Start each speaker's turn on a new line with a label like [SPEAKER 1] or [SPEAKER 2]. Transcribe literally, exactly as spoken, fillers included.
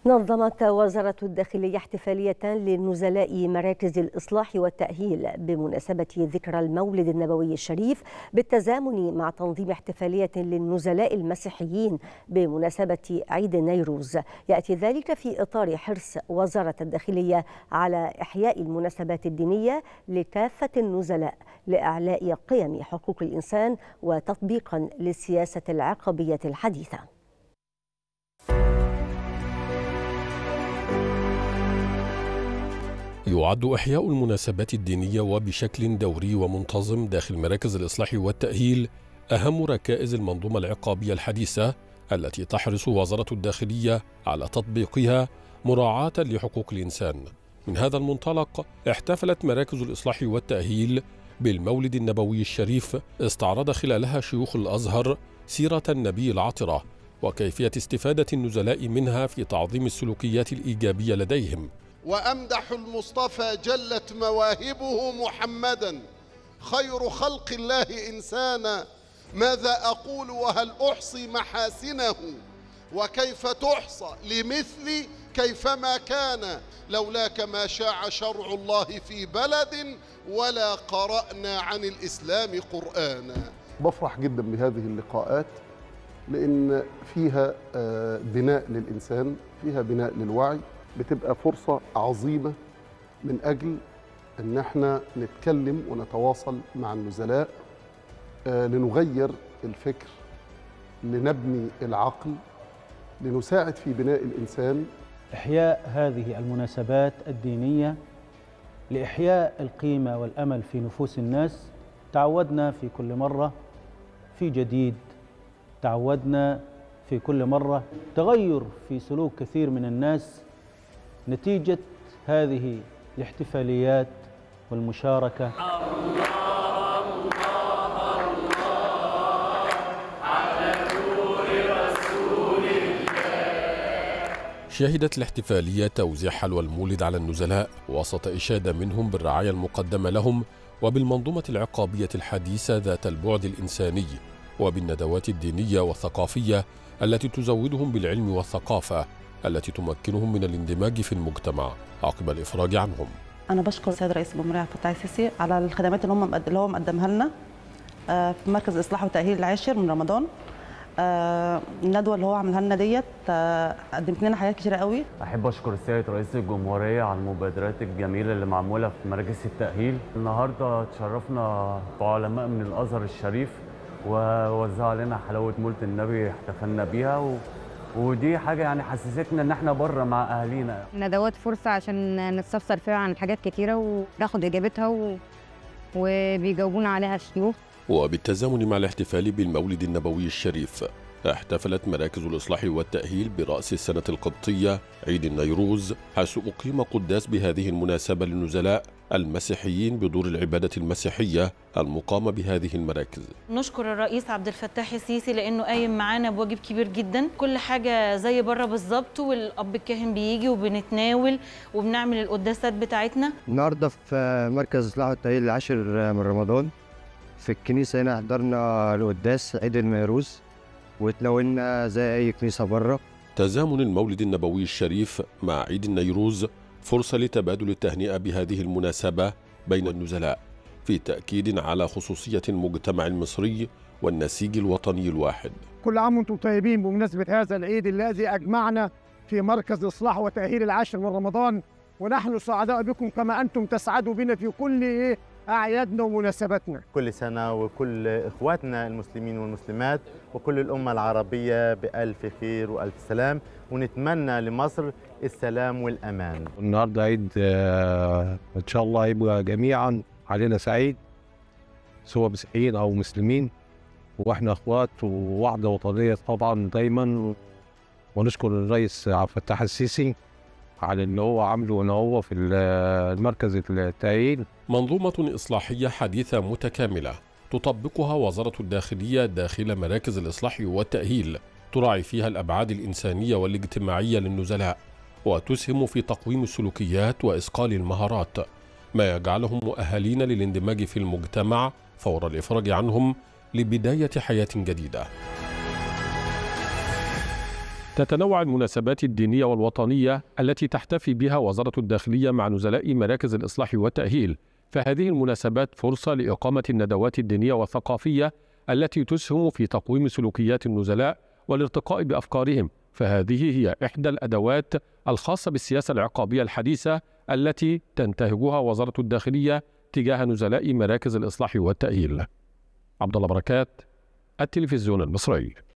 [SPEAKER 1] نظمت وزارة الداخلية احتفالية لنزلاء مراكز الإصلاح والتأهيل بمناسبة ذكرى المولد النبوي الشريف، بالتزامن مع تنظيم احتفالية للنزلاء المسيحيين بمناسبة عيد النيروز. يأتي ذلك في إطار حرص وزارة الداخلية على إحياء المناسبات الدينية لكافة النزلاء لإعلاء قيم حقوق الإنسان وتطبيقا للسياسة العقبية الحديثة.
[SPEAKER 2] يعد إحياء المناسبات الدينية وبشكل دوري ومنتظم داخل مراكز الإصلاح والتأهيل أهم ركائز المنظومة العقابية الحديثة التي تحرص وزارة الداخلية على تطبيقها مراعاة لحقوق الإنسان. من هذا المنطلق احتفلت مراكز الإصلاح والتأهيل بالمولد النبوي الشريف، استعرض خلالها شيوخ الأزهر سيرة النبي العطرة وكيفية استفادة النزلاء منها في تعظيم السلوكيات الإيجابية لديهم.
[SPEAKER 3] وأمدح المصطفى جلت مواهبه محمدا خير خلق الله إنسانا، ماذا أقول وهل أحصي محاسنه وكيف تحصى لمثلي كيفما كان، لولاك ما شاع شرع الله في بلد ولا قرأنا عن الإسلام قرآنا.
[SPEAKER 4] بفرح جدا بهذه اللقاءات لأن فيها بناء للإنسان، فيها بناء للوعي، بتبقى فرصة عظيمة من أجل أن احنا نتكلم ونتواصل مع النزلاء، لنغير الفكر، لنبني العقل، لنساعد في بناء الإنسان.
[SPEAKER 5] إحياء هذه المناسبات الدينية لإحياء القيمة والأمل في نفوس الناس. تعودنا في كل مرة في جديد، تعودنا في كل مرة تغير في سلوك كثير من الناس نتيجة هذه الاحتفاليات والمشاركة.
[SPEAKER 6] الله الله الله على نور رسول الله.
[SPEAKER 2] شهدت الاحتفالية توزيع حلوى المولد على النزلاء وسط إشادة منهم بالرعاية المقدمة لهم وبالمنظومة العقابية الحديثة ذات البعد الإنساني وبالندوات الدينية والثقافية التي تزودهم بالعلم والثقافة التي تمكنهم من الاندماج في المجتمع عقب الإفراج عنهم.
[SPEAKER 7] أنا بشكر السيد رئيس الجمهورية عبد الفتاح السيسي على الخدمات اللي هم اللي هو مقدمها لنا في مركز إصلاح وتأهيل العاشر من رمضان. الندوة اللي هو عملها لنا ديت قدمت لنا حاجات كتيرة قوي.
[SPEAKER 8] أحب أشكر السيد رئيس الجمهورية على المبادرات الجميلة اللي معمولة في مراكز التأهيل. النهارده تشرفنا بعلماء من الأزهر الشريف ووزعوا علينا حلاوة مولد النبي احتفلنا بيها و... ودي حاجة يعني حسستنا ان احنا بره مع اهالينا.
[SPEAKER 9] ندوات فرصة عشان نستفسر فيها عن حاجات كتيرة وناخد اجابتها و... وبيجاوبونا عليها الشيوخ.
[SPEAKER 2] وبالتزامن مع الاحتفال بالمولد النبوي الشريف احتفلت مراكز الإصلاح والتأهيل برأس السنة القبطية عيد النيروز، حيث أقيم قداس بهذه المناسبة للنزلاء المسيحيين بدور العبادة المسيحية المقامة بهذه المراكز.
[SPEAKER 10] نشكر الرئيس عبد الفتاح السيسي لأنه قايم معانا بواجب كبير جدا، كل حاجة زي بره بالظبط، والأب الكاهن بيجي وبنتناول وبنعمل القداسات بتاعتنا.
[SPEAKER 11] النهارده في مركز الإصلاح والتأهيل العاشر من رمضان في الكنيسة هنا حضرنا القداس عيد النيروز وتناولنا زي أي كنيسة بره.
[SPEAKER 2] تزامن المولد النبوي الشريف مع عيد النيروز فرصة لتبادل التهنئة بهذه المناسبة بين النزلاء في تأكيد على خصوصية المجتمع المصري والنسيج الوطني الواحد.
[SPEAKER 12] كل عام وانتم طيبين بمناسبة هذا العيد الذي أجمعنا في مركز إصلاح وتأهيل العاشر من رمضان، ونحن سعداء بكم كما أنتم تسعدوا بنا في كل أعيادنا ومناسباتنا.
[SPEAKER 13] كل سنة وكل إخواتنا المسلمين والمسلمات وكل الأمة العربية بألف خير وألف سلام، ونتمنى لمصر السلام والأمان.
[SPEAKER 14] النهارده عيد إن شاء الله يبقى جميعا علينا سعيد، سواء مسيحيين أو مسلمين، وإحنا إخوات ووحدة وطنية طبعا دايما. ونشكر الرئيس عبد الفتاح السيسي على اللي هو عامله هنا هو في المركز التأهيل.
[SPEAKER 2] منظومة إصلاحية حديثة متكاملة تطبقها وزارة الداخلية داخل مراكز الإصلاح والتأهيل، تراعي فيها الأبعاد الإنسانية والاجتماعية للنزلاء وتسهم في تقويم السلوكيات وإصقال المهارات، ما يجعلهم مؤهلين للاندماج في المجتمع فور الإفراج عنهم لبداية حياة جديدة. تتنوع المناسبات الدينية والوطنية التي تحتفي بها وزارة الداخلية مع نزلاء مراكز الإصلاح والتأهيل، فهذه المناسبات فرصة لإقامة الندوات الدينية والثقافية التي تسهم في تقويم سلوكيات النزلاء والارتقاء بأفكارهم، فهذه هي إحدى الأدوات الخاصة بالسياسة العقابية الحديثة التي تنتهجها وزارة الداخلية تجاه نزلاء مراكز الإصلاح والتأهيل. عبد الله بركات، التلفزيون المصري.